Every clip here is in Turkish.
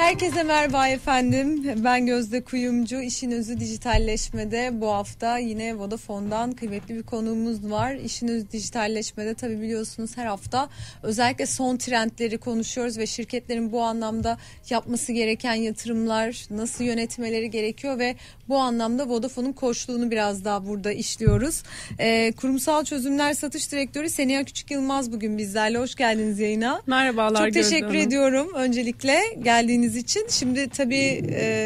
Herkese merhaba efendim. Ben Gözde Kuyumcu. İşin Özü Dijitalleşme'de bu hafta yine Vodafone'dan kıymetli bir konuğumuz var. İşin Özü Dijitalleşme'de tabii biliyorsunuz her hafta özellikle son trendleri konuşuyoruz ve şirketlerin bu anlamda yapması gereken yatırımlar, nasıl yönetmeleri gerekiyor ve bu anlamda Vodafone'un koçluğunu biraz daha burada işliyoruz. Kurumsal Çözümler Satış Direktörü Seniha Küçük Yılmaz bugün bizlerle. Hoş geldiniz yayına. Merhabalar. Çok teşekkür ediyorum öncelikle geldiğiniz için. Şimdi tabii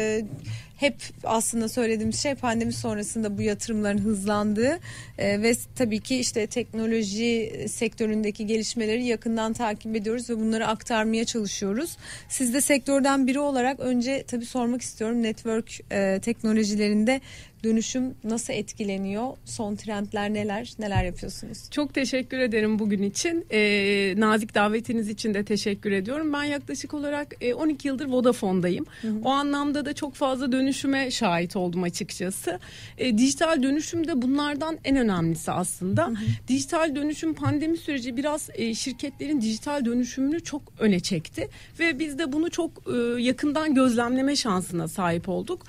hep aslında söylediğimiz şey pandemi sonrasında bu yatırımların hızlandığı ve tabii ki işte teknoloji sektöründeki gelişmeleri yakından takip ediyoruz ve bunları aktarmaya çalışıyoruz. Siz de sektörden biri olarak önce tabii sormak istiyorum, network teknolojilerinde dönüşüm nasıl etkileniyor? Son trendler neler yapıyorsunuz? Çok teşekkür ederim bugün için. Nazik davetiniz için de teşekkür ediyorum. Ben yaklaşık olarak 12 yıldır Vodafone'dayım. O anlamda da çok fazla dönüşüme şahit oldum açıkçası. Dijital dönüşüm de bunlardan en önemlisi aslında. Dijital dönüşüm pandemi süreci biraz şirketlerin dijital dönüşümünü çok öne çekti. Ve biz de bunu çok yakından gözlemleme şansına sahip olduk.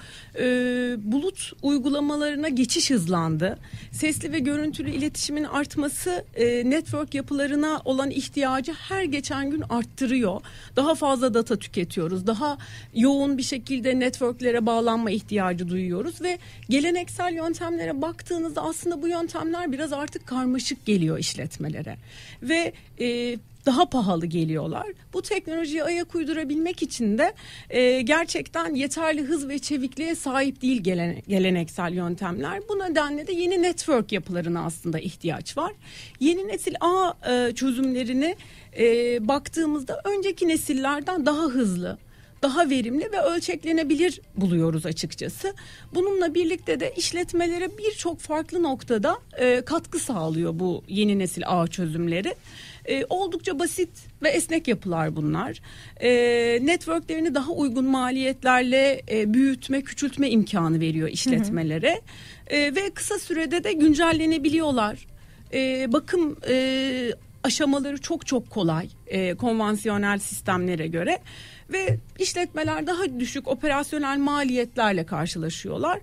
Bulut uygulamalarına geçiş hızlandı. Sesli ve görüntülü iletişimin artması network yapılarına olan ihtiyacı her geçen gün arttırıyor. Daha fazla data tüketiyoruz. Daha yoğun bir şekilde networklere bağlanma ihtiyacı duyuyoruz ve geleneksel yöntemlere baktığınızda aslında bu yöntemler biraz artık karmaşık geliyor işletmelere ve daha pahalı geliyorlar. Bu teknolojiye ayak uydurabilmek için de gerçekten yeterli hız ve çevikliğe sahip değil geleneksel yöntemler. Bu nedenle de yeni network yapılarına aslında ihtiyaç var. Yeni nesil ağ çözümlerini baktığımızda önceki nesillerden daha hızlı, daha verimli ve ölçeklenebilir buluyoruz açıkçası. Bununla birlikte de işletmelere birçok farklı noktada katkı sağlıyor bu yeni nesil ağ çözümleri. Oldukça basit ve esnek yapılar bunlar. Networklerini daha uygun maliyetlerle büyütme, küçültme imkanı veriyor işletmelere. Ve kısa sürede de güncellenebiliyorlar. Bakım aşamaları çok kolay konvansiyonel sistemlere göre. Ve işletmeler daha düşük operasyonel maliyetlerle karşılaşıyorlar.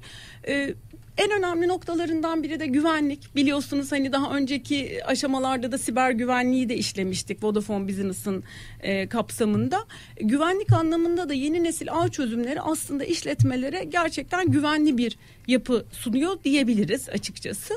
En önemli noktalarından biri de güvenlik. Biliyorsunuz hani daha önceki aşamalarda da siber güvenliği de işlemiştik Vodafone Business'ın kapsamında. Güvenlik anlamında da yeni nesil ağ çözümleri aslında işletmelere gerçekten güvenli bir yapı sunuyor diyebiliriz açıkçası.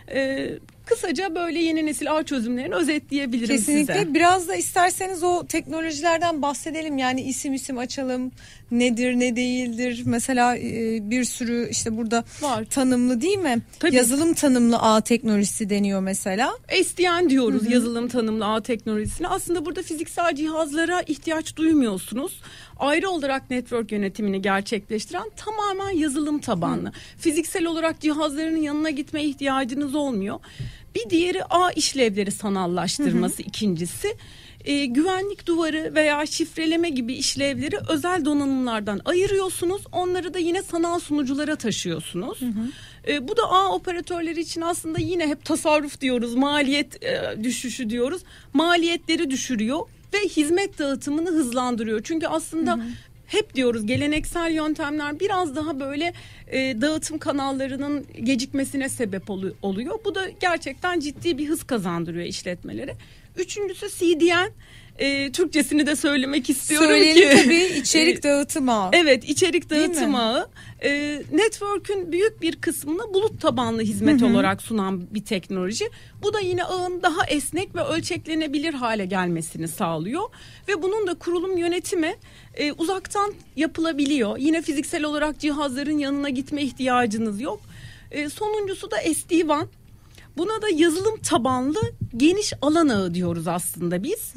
Kısaca böyle yeni nesil ağ çözümlerini özetleyebilirim Kesinlikle. size. Biraz da isterseniz o teknolojilerden bahsedelim. Yani isim açalım. Nedir, ne değildir? Mesela bir sürü işte burada var. Tanımlı değil mi? Tabii. Yazılım tanımlı ağ teknolojisi deniyor mesela. SDN diyoruz yazılım tanımlı ağ teknolojisine. Aslında burada fiziksel cihazlara ihtiyaç duymuyorsunuz. Ayrı olarak network yönetimini gerçekleştiren tamamen yazılım tabanlı. Fiziksel olarak cihazların yanına gitme ihtiyacınız olmuyor. Bir diğeri ağ işlevleri sanallaştırması ikincisi. Güvenlik duvarı veya şifreleme gibi işlevleri özel donanımlardan ayırıyorsunuz. Onları da yine sanal sunuculara taşıyorsunuz. Bu da ağ operatörleri için aslında yine hep tasarruf diyoruz, maliyet düşüşü diyoruz. Maliyetleri düşürüyor ve hizmet dağıtımını hızlandırıyor. Çünkü aslında hep diyoruz geleneksel yöntemler biraz daha böyle dağıtım kanallarının gecikmesine sebep oluyor. Bu da gerçekten ciddi bir hız kazandırıyor işletmelere. Üçüncüsü CDN. Türkçesini de söylemek istiyorum. Söyleyelim tabii, içerik dağıtım ağı. Evet, içerik dağıtım ağı. Network'ün büyük bir kısmını bulut tabanlı hizmet olarak sunan bir teknoloji. Bu da yine ağın daha esnek ve ölçeklenebilir hale gelmesini sağlıyor. Ve bunun da kurulum yönetimi uzaktan yapılabiliyor. Yine fiziksel olarak cihazların yanına gitme ihtiyacınız yok. Sonuncusu da SD-WAN. Buna da yazılım tabanlı geniş alan ağı diyoruz aslında biz.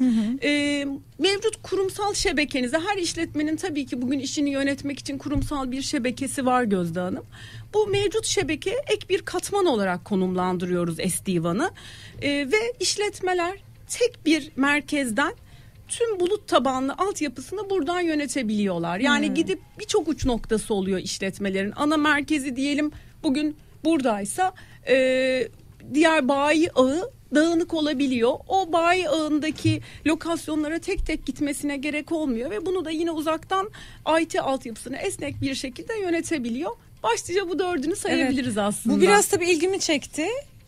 Mevcut kurumsal şebekenize, her işletmenin tabii ki bugün işini yönetmek için kurumsal bir şebekesi var Gözde Hanım. Bu mevcut şebeke ek bir katman olarak konumlandırıyoruz SD-WAN'ı. Ve işletmeler tek bir merkezden tüm bulut tabanlı altyapısını buradan yönetebiliyorlar. Yani gidip birçok uç noktası oluyor işletmelerin. Ana merkezi diyelim bugün buradaysa diğer bayi ağı dağınık olabiliyor. O bayi ağındaki lokasyonlara tek tek gitmesine gerek olmuyor ve bunu da yine uzaktan IT altyapısını esnek bir şekilde yönetebiliyor. Başlıca bu dördünü sayabiliriz aslında. Bu biraz tabii ilgimi çekti.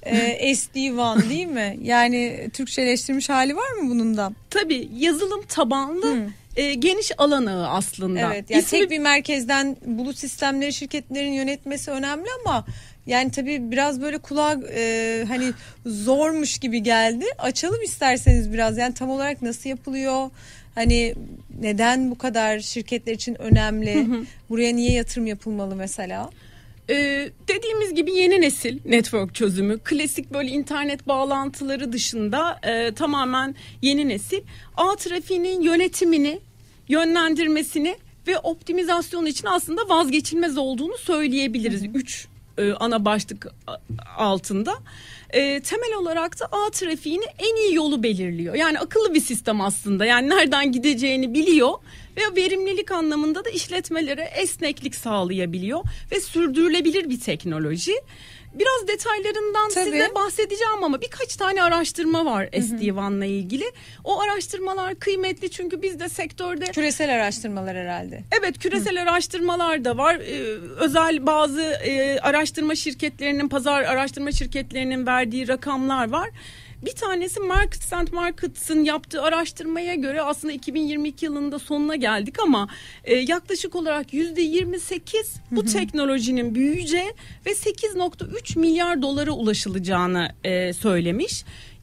SD-WAN değil mi? Yani Türkçeleştirilmiş hali var mı bunun da? Tabii yazılım tabanlı geniş alan ağı aslında. Evet, yani tek bir merkezden bulut sistemleri şirketlerin yönetmesi önemli ama yani tabii biraz böyle kulağa hani zormuş gibi geldi. Açalım isterseniz biraz, yani tam olarak nasıl yapılıyor? Hani neden bu kadar şirketler için önemli? Buraya niye yatırım yapılmalı mesela? Dediğimiz gibi yeni nesil network çözümü, klasik böyle internet bağlantıları dışında tamamen yeni nesil ağ trafiğinin yönetimini, yönlendirmesini ve optimizasyonu için aslında vazgeçilmez olduğunu söyleyebiliriz. 3 ana başlık altında. Temel olarak da ağ trafiğini en iyi yolu belirliyor. Yani akıllı bir sistem aslında. Yani nereden gideceğini biliyor ve verimlilik anlamında da işletmelere esneklik sağlayabiliyor ve sürdürülebilir bir teknoloji. Biraz detaylarından size bahsedeceğim ama birkaç tane araştırma var SD-WAN'la ilgili. O araştırmalar kıymetli çünkü biz de sektörde... Küresel araştırmalar herhalde. Evet, küresel araştırmalar da var. Özel bazı araştırma şirketlerinin, pazar araştırma şirketlerinin verdiği rakamlar var. Bir tanesi Markets and Markets'ın yaptığı araştırmaya göre aslında 2022 yılında sonuna geldik ama yaklaşık olarak %28 bu teknolojinin büyüyeceği ve 8.3 milyar dolara ulaşılacağını söylemiş.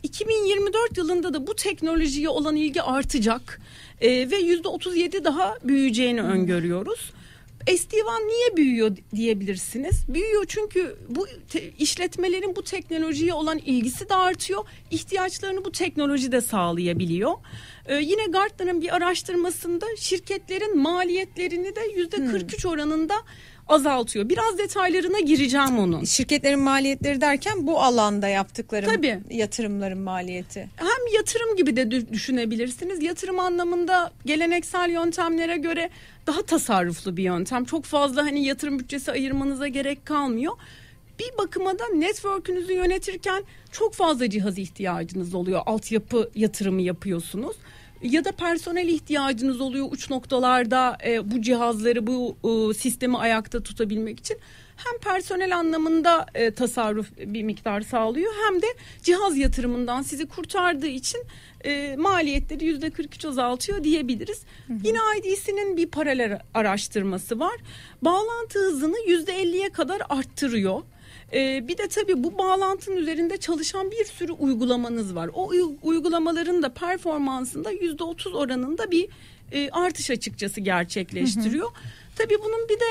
2024 yılında da bu teknolojiye olan ilgi artacak ve %37 daha büyüyeceğini öngörüyoruz. SD-WAN niye büyüyor diyebilirsiniz. Büyüyor çünkü bu işletmelerin bu teknolojiye olan ilgisi de artıyor. İhtiyaçlarını bu teknoloji de sağlayabiliyor. Yine Gartner'ın bir araştırmasında şirketlerin maliyetlerini de %43 oranında azaltıyor. Biraz detaylarına gireceğim onun. Şirketlerin maliyetleri derken bu alanda yaptıkları yatırımların maliyeti. Hem yatırım gibi de düşünebilirsiniz. Yatırım anlamında geleneksel yöntemlere göre daha tasarruflu bir yöntem. Çok fazla hani yatırım bütçesi ayırmanıza gerek kalmıyor. Bir bakıma da network'ünüzü yönetirken çok fazla cihaz ihtiyacınız oluyor. Altyapı yatırımı yapıyorsunuz. Ya da personel ihtiyacınız oluyor uç noktalarda bu cihazları, bu sistemi ayakta tutabilmek için. Hem personel anlamında tasarruf bir miktar sağlıyor hem de cihaz yatırımından sizi kurtardığı için maliyetleri %43 azaltıyor diyebiliriz. Yine IDC'nin bir paralel araştırması var. Bağlantı hızını %50'ye kadar arttırıyor. Bir de tabii bu bağlantının üzerinde çalışan bir sürü uygulamanız var. O uygulamaların da performansında %30 oranında bir artış açıkçası gerçekleştiriyor. Tabii bunun bir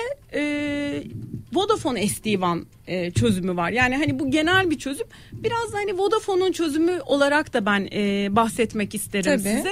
de Vodafone SD-WAN çözümü var. Yani hani bu genel bir çözüm. Biraz da hani Vodafone'un çözümü olarak da ben bahsetmek isterim size.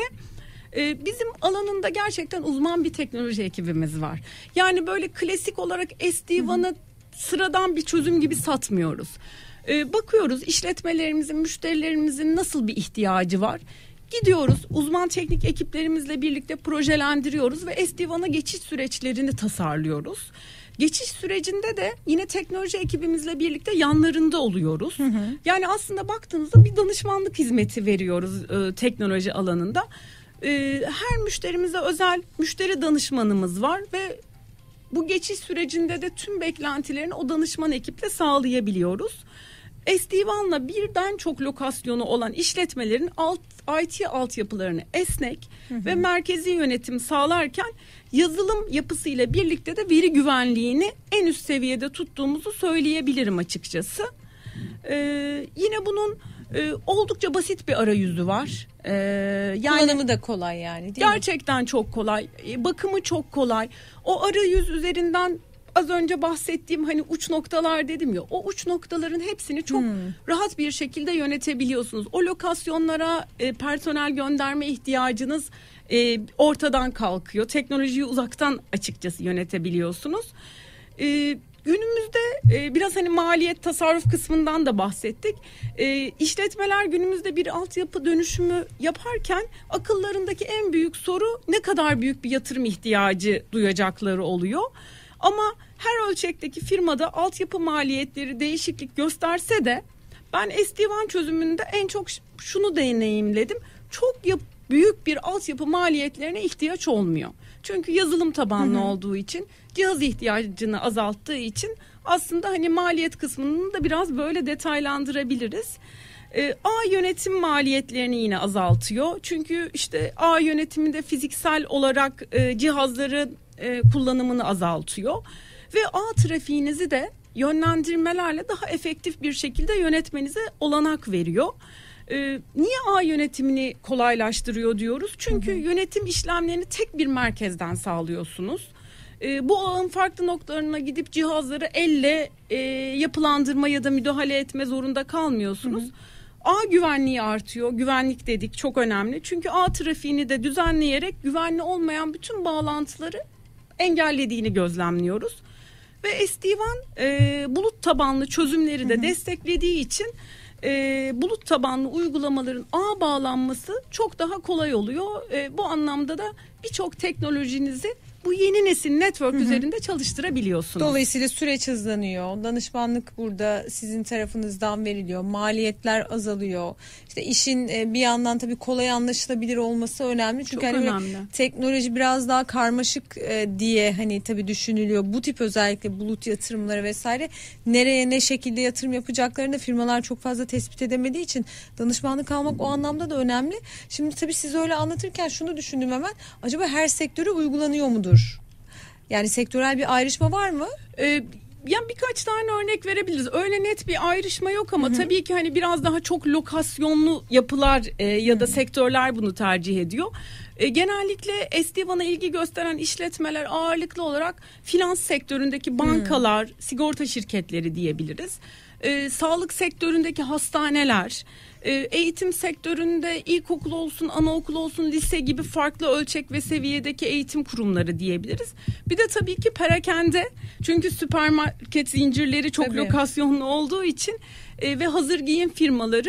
Bizim alanında gerçekten uzman bir teknoloji ekibimiz var. Yani böyle klasik olarak SD-WAN'ı sıradan bir çözüm gibi satmıyoruz. Bakıyoruz işletmelerimizin, müşterilerimizin nasıl bir ihtiyacı var. Gidiyoruz uzman teknik ekiplerimizle birlikte projelendiriyoruz ve SD-WAN'a geçiş süreçlerini tasarlıyoruz. Geçiş sürecinde de yine teknoloji ekibimizle birlikte yanlarında oluyoruz. Yani aslında baktığınızda bir danışmanlık hizmeti veriyoruz teknoloji alanında. Her müşterimize özel müşteri danışmanımız var ve bu geçiş sürecinde de tüm beklentilerini o danışman ekiple sağlayabiliyoruz. SD-WAN'la birden çok lokasyonu olan işletmelerin IT altyapılarını esnek ve merkezi yönetim sağlarken yazılım yapısıyla birlikte de veri güvenliğini en üst seviyede tuttuğumuzu söyleyebilirim açıkçası. Yine bunun oldukça basit bir arayüzü var. Yani kullanımı da kolay yani, değil gerçekten mi? Çok kolay. Bakımı çok kolay. O arayüz üzerinden az önce bahsettiğim hani uç noktalar dedim ya, o uç noktaların hepsini çok rahat bir şekilde yönetebiliyorsunuz. O lokasyonlara personel gönderme ihtiyacınız ortadan kalkıyor. Teknolojiyi uzaktan açıkçası yönetebiliyorsunuz. Günümüzde biraz hani maliyet tasarruf kısmından da bahsettik. İşletmeler günümüzde bir altyapı dönüşümü yaparken akıllarındaki en büyük soru ne kadar büyük bir yatırım ihtiyacı duyacakları oluyor. Ama her ölçekteki firmada altyapı maliyetleri değişiklik gösterse de Ben SD-WAN çözümünde en çok şunu deneyimledim. Çok büyük bir altyapı maliyetlerine ihtiyaç olmuyor. Çünkü yazılım tabanlı olduğu için, cihaz ihtiyacını azalttığı için aslında hani maliyet kısmını da biraz böyle detaylandırabiliriz. Ağ yönetim maliyetlerini yine azaltıyor. Çünkü işte ağ yönetiminde fiziksel olarak cihazların kullanımını azaltıyor. Ve ağ trafiğinizi de yönlendirmelerle daha efektif bir şekilde yönetmenize olanak veriyor. Niye ağ yönetimini kolaylaştırıyor diyoruz? Çünkü yönetim işlemlerini tek bir merkezden sağlıyorsunuz. Bu ağın farklı noktalarına gidip cihazları elle yapılandırma ya da müdahale etme zorunda kalmıyorsunuz. Ağ güvenliği artıyor. Güvenlik dedik, çok önemli. Çünkü ağ trafiğini de düzenleyerek güvenli olmayan bütün bağlantıları engellediğini gözlemliyoruz. Ve SD-WAN bulut tabanlı çözümleri de desteklediği için bulut tabanlı uygulamaların ağ bağlanması çok daha kolay oluyor. Bu anlamda da birçok teknolojinizi bu yeni nesil network üzerinde çalıştırabiliyorsunuz. Dolayısıyla süreç hızlanıyor. Danışmanlık burada sizin tarafınızdan veriliyor. Maliyetler azalıyor. İşte işin bir yandan tabii kolay anlaşılabilir olması önemli. Çünkü çok hani önemli. Teknoloji biraz daha karmaşık diye hani tabii düşünülüyor. Bu tip özellikle bulut yatırımları vesaire nereye ne şekilde yatırım yapacaklarını da firmalar çok fazla tespit edemediği için danışmanlık almak o anlamda da önemli. Şimdi tabii siz öyle anlatırken şunu düşündüm hemen. Acaba her sektöre uygulanıyor mudur? Yani sektörel bir ayrışma var mı? Yani birkaç tane örnek verebiliriz. Öyle net bir ayrışma yok ama tabii ki hani biraz daha çok lokasyonlu yapılar ya da sektörler bunu tercih ediyor. Genellikle SD-WAN'a ilgi gösteren işletmeler ağırlıklı olarak finans sektöründeki bankalar, sigorta şirketleri diyebiliriz. Sağlık sektöründeki hastaneler, eğitim sektöründe ilkokul olsun, anaokul olsun, lise gibi farklı ölçek ve seviyedeki eğitim kurumları diyebiliriz. Bir de tabii ki perakende. Çünkü süpermarket zincirleri çok lokasyonlu olduğu için ve hazır giyim firmaları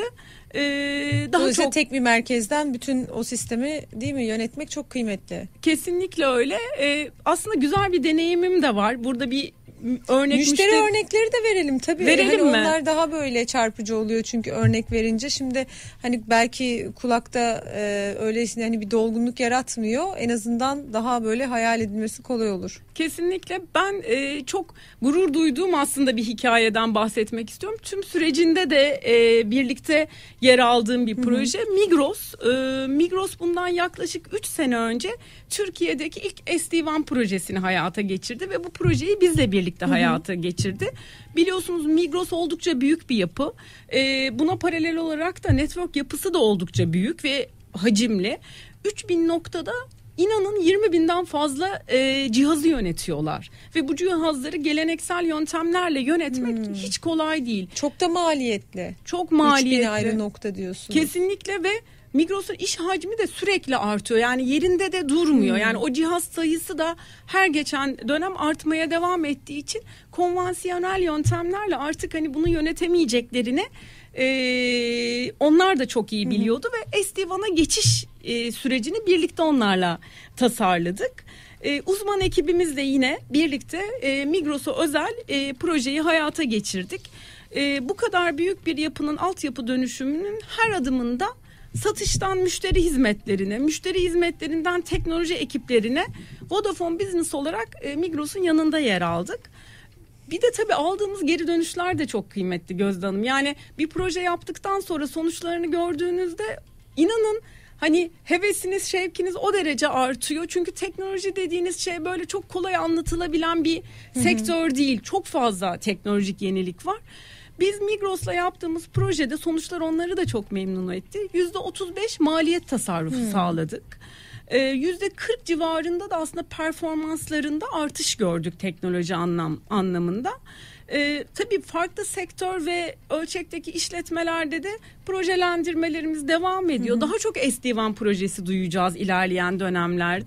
daha çok tek bir merkezden bütün o sistemi değil mi yönetmek çok kıymetli. Kesinlikle öyle. Aslında güzel bir deneyimim de var. Burada bir müşteri örnekleri de verelim tabii. Verelim hani mi? Onlar daha böyle çarpıcı oluyor çünkü örnek verince. Şimdi hani belki kulakta öylesine hani bir dolgunluk yaratmıyor. En azından daha böyle hayal edilmesi kolay olur. Kesinlikle. Ben çok gurur duyduğum aslında bir hikayeden bahsetmek istiyorum. Tüm sürecinde de birlikte yer aldığım bir proje. Migros. Migros bundan yaklaşık 3 sene önce Türkiye'deki ilk SD-WAN projesini hayata geçirdi ve bu projeyi bizle birlikte hayata geçirdi. Biliyorsunuz Migros oldukça büyük bir yapı. Buna paralel olarak da network yapısı da oldukça büyük ve hacimli. 3000 noktada İnanın 20.000'den fazla cihazı yönetiyorlar. Ve bu cihazları geleneksel yöntemlerle yönetmek hiç kolay değil. Çok da maliyetli. Çok maliyetli. 3000 ayrı nokta diyorsunuz. Kesinlikle ve Migros'un iş hacmi de sürekli artıyor. Yani yerinde de durmuyor. Yani o cihaz sayısı da her geçen dönem artmaya devam ettiği için konvansiyonel yöntemlerle artık hani bunu yönetemeyeceklerini onlar da çok iyi biliyordu ve SD-WAN'a geçiş sürecini birlikte onlarla tasarladık. Uzman ekibimizle yine birlikte Migros'a özel projeyi hayata geçirdik. Bu kadar büyük bir yapının altyapı dönüşümünün her adımında satıştan müşteri hizmetlerine, müşteri hizmetlerinden teknoloji ekiplerine Vodafone Business olarak Migros'un yanında yer aldık. Bir de tabii aldığımız geri dönüşler de çok kıymetli Gözde Hanım. Yani bir proje yaptıktan sonra sonuçlarını gördüğünüzde inanın hani hevesiniz, şevkiniz o derece artıyor. Çünkü teknoloji dediğiniz şey böyle çok kolay anlatılabilen bir sektör değil. Çok fazla teknolojik yenilik var. Biz Migros'la yaptığımız projede sonuçlar onları da çok memnun etti. %35 maliyet tasarrufu sağladık. %40 civarında da aslında performanslarında artış gördük teknoloji anlamında. Tabii farklı sektör ve ölçekteki işletmelerde de projelendirmelerimiz devam ediyor. Daha çok SD-WAN projesi duyacağız ilerleyen dönemlerde.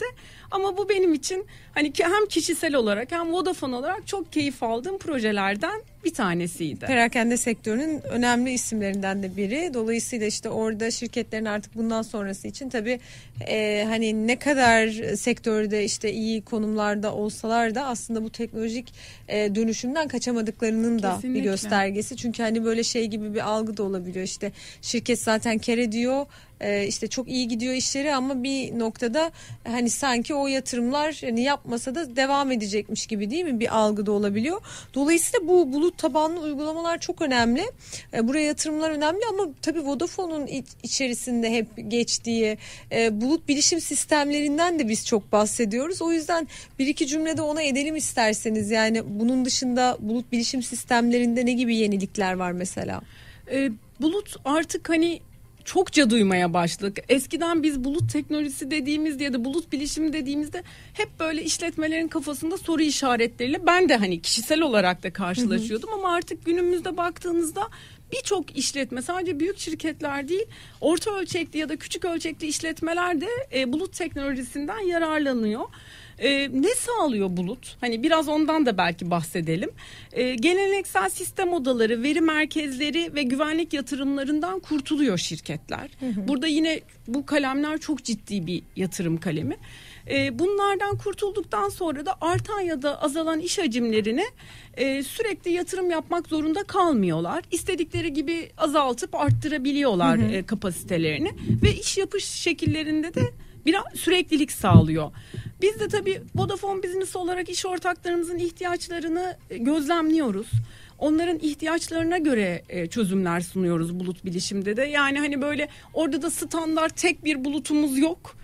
Ama bu benim için hani hem kişisel olarak hem Vodafone olarak çok keyif aldığım projelerden bir tanesiydi. Perakende sektörünün önemli isimlerinden de biri. Dolayısıyla işte orada şirketlerin artık bundan sonrası için tabii hani ne kadar sektörde işte iyi konumlarda olsalar da aslında bu teknolojik dönüşümden kaçamadıklarının da Kesinlikle. bir göstergesi. Çünkü hani böyle şey gibi bir algı da olabiliyor. İşte şirket zaten kar ediyor. İşte çok iyi gidiyor işleri ama bir noktada hani sanki o yatırımlar hani yapmasa da devam edecekmiş gibi, değil mi? Bir algı da olabiliyor. Dolayısıyla bu bulut tabanlı uygulamalar çok önemli. Buraya yatırımlar önemli ama tabii Vodafone'un içerisinde hep geçtiği bulut bilişim sistemlerinden de biz çok bahsediyoruz. O yüzden bir iki cümlede ona edelim isterseniz. Yani bunun dışında bulut bilişim sistemlerinde ne gibi yenilikler var mesela? Bulut artık hani çokça duymaya başladık. Eskiden biz bulut teknolojisi dediğimizde ya da bulut bilişimi dediğimizde hep böyle işletmelerin kafasında soru işaretleriyle ben de hani kişisel olarak da karşılaşıyordum. Ama artık günümüzde baktığınızda birçok işletme, sadece büyük şirketler değil, orta ölçekli ya da küçük ölçekli işletmeler de bulut teknolojisinden yararlanıyor. Ne sağlıyor bulut? Hani biraz ondan da belki bahsedelim. Geleneksel sistem odaları, veri merkezleri ve güvenlik yatırımlarından kurtuluyor şirketler. Burada yine bu kalemler çok ciddi bir yatırım kalemi. Bunlardan kurtulduktan sonra da artan ya da azalan iş hacimlerine sürekli yatırım yapmak zorunda kalmıyorlar. İstedikleri gibi azaltıp arttırabiliyorlar kapasitelerini ve iş yapış şekillerinde de biraz süreklilik sağlıyor. Biz de tabii Vodafone Business olarak iş ortaklarımızın ihtiyaçlarını gözlemliyoruz. Onların ihtiyaçlarına göre çözümler sunuyoruz bulut bilişimde de. Yani hani böyle orada da standart tek bir bulutumuz yok.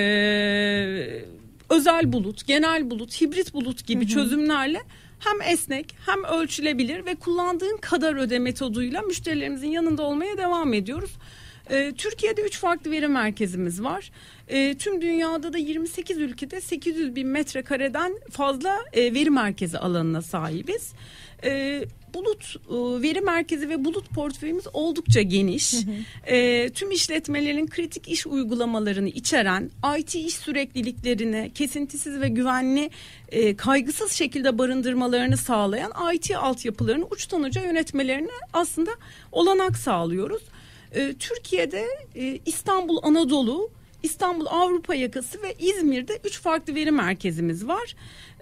Özel bulut, genel bulut, hibrit bulut gibi çözümlerle hem esnek hem ölçülebilir ve kullandığın kadar öde metoduyla müşterilerimizin yanında olmaya devam ediyoruz. Türkiye'de 3 farklı veri merkezimiz var. Tüm dünyada da 28 ülkede 800 bin metrekareden fazla veri merkezi alanına sahibiz. Bulut veri merkezi ve bulut portföyümüz oldukça geniş. Tüm işletmelerin kritik iş uygulamalarını içeren, IT iş sürekliliklerini kesintisiz ve güvenli, kaygısız şekilde barındırmalarını sağlayan IT altyapılarını uçtan uca yönetmelerine aslında olanak sağlıyoruz. Türkiye'de İstanbul Anadolu, İstanbul Avrupa yakası ve İzmir'de 3 farklı veri merkezimiz var.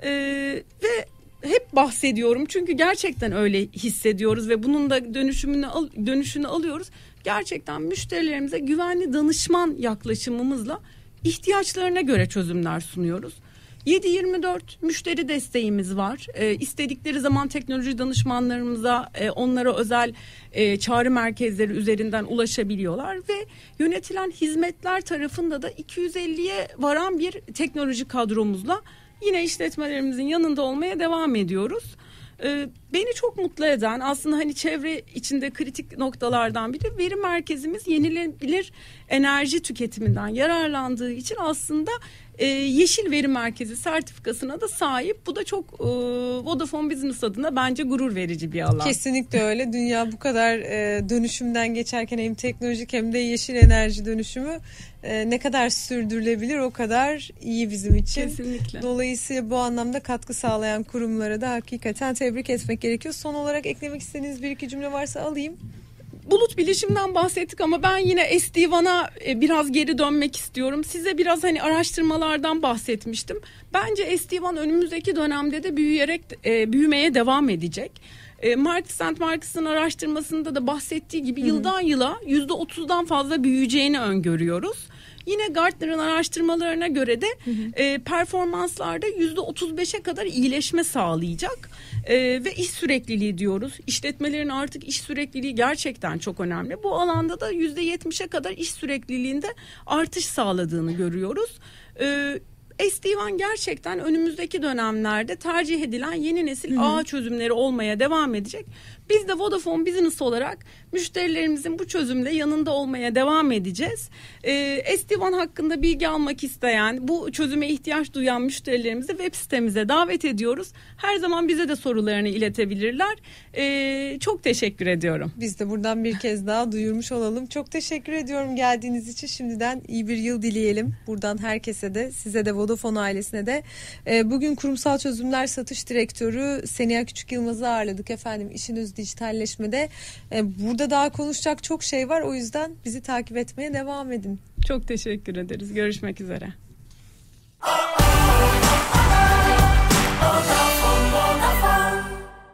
Ve hep bahsediyorum çünkü gerçekten öyle hissediyoruz ve bunun da dönüşünü alıyoruz. Gerçekten müşterilerimize güvenli danışman yaklaşımımızla ihtiyaçlarına göre çözümler sunuyoruz. 7/24 müşteri desteğimiz var. İstedikleri zaman teknoloji danışmanlarımıza, onlara özel çağrı merkezleri üzerinden ulaşabiliyorlar ve yönetilen hizmetler tarafında da 250'ye varan bir teknoloji kadromuzla yine işletmelerimizin yanında olmaya devam ediyoruz. Beni çok mutlu eden aslında hani çevre içinde kritik noktalardan biri, veri merkezimiz yenilenebilir enerji tüketiminden yararlandığı için aslında yeşil veri merkezi sertifikasına da sahip. Bu da çok Vodafone Business adına bence gurur verici bir alan. Kesinlikle öyle. Dünya bu kadar dönüşümden geçerken hem teknolojik hem de yeşil enerji dönüşümü ne kadar sürdürülebilir o kadar iyi bizim için. Kesinlikle. Dolayısıyla bu anlamda katkı sağlayan kurumlara da hakikaten tebrik etmek gerekiyor. Son olarak eklemek istediğiniz bir iki cümle varsa alayım. Bulut bilişimden bahsettik ama ben yine SD-WAN'a biraz geri dönmek istiyorum. Size biraz hani araştırmalardan bahsetmiştim. Bence SD-WAN önümüzdeki dönemde de büyümeye devam edecek. Marks & Markers'ın araştırmasında da bahsettiği gibi yıldan yıla %30'dan fazla büyüyeceğini öngörüyoruz. Yine Gartner'ın araştırmalarına göre de performanslarda %35'e kadar iyileşme sağlayacak. Ve iş sürekliliği diyoruz. İşletmelerin artık iş sürekliliği gerçekten çok önemli. Bu alanda da %70'e kadar iş sürekliliğinde artış sağladığını görüyoruz. SD-WAN gerçekten önümüzdeki dönemlerde tercih edilen yeni nesil ağ çözümleri olmaya devam edecek. Biz de Vodafone Business olarak müşterilerimizin bu çözümle yanında olmaya devam edeceğiz. SD-WAN hakkında bilgi almak isteyen, bu çözüme ihtiyaç duyan müşterilerimizi web sitemize davet ediyoruz. Her zaman bize de sorularını iletebilirler. Çok teşekkür ediyorum. Biz de buradan bir kez daha duyurmuş olalım. Çok teşekkür ediyorum geldiğiniz için. Şimdiden iyi bir yıl dileyelim. Buradan herkese de, size de Vodafone Vodafone ailesine de. Bugün Kurumsal Çözümler Satış Direktörü Seniha Küçük Yılmaz'ı ağırladık efendim İşin Özü Dijitalleşme'de. Burada daha konuşacak çok şey var, o yüzden bizi takip etmeye devam edin. Çok teşekkür ederiz. Görüşmek üzere.